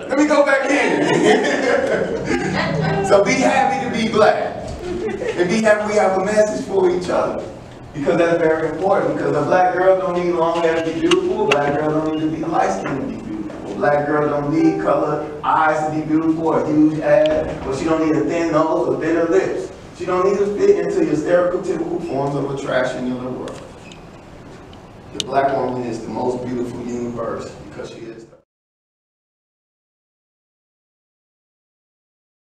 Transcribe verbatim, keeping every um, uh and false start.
Let me go back in. So be happy to be black. And be happy we have a message for each other. Because that's very important. Because a black girl don't need long hair to be beautiful. A black girl don't need to be light skinned to be beautiful. A black girl don't need colored eyes to be beautiful, or a huge ass, or she don't need a thin nose or thinner lips. She don't need to fit into your stereotypical forms of attraction in the world. The black woman is the most beautiful universe because she is the